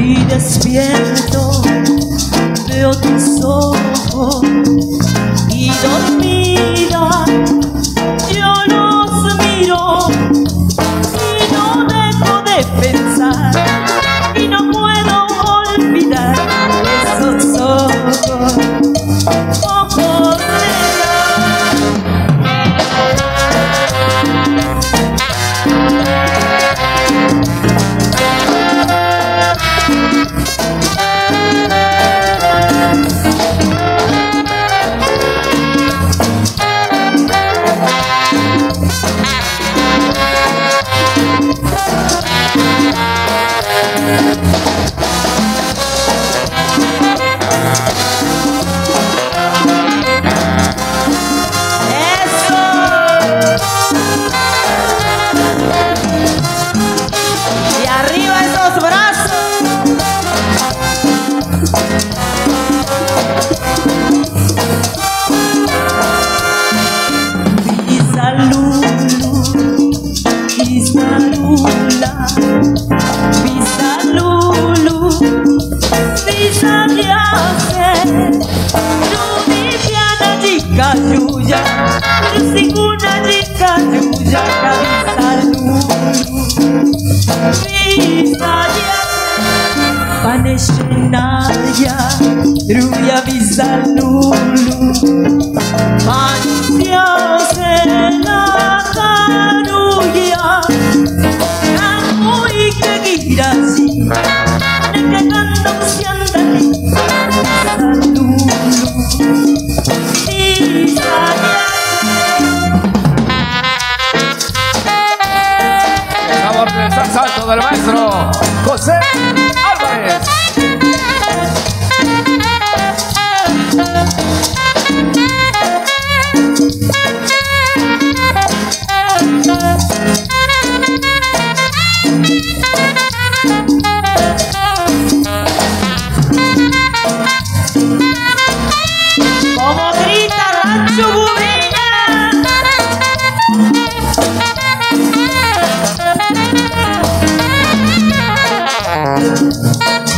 y despierto, veo tus ojos y dormida yo los miro y no dejo de pensar y no puedo olvidar esos ojos, ojos de Yuya, singuna jika yuya kabisa lulu bisa dia paneshnaya ruya bisa lulu manusia selalunya kamu ikegirasi nekatandang siandali bisa lulu. Salto del maestro José Álvarez. Como grita Rancho Bubina.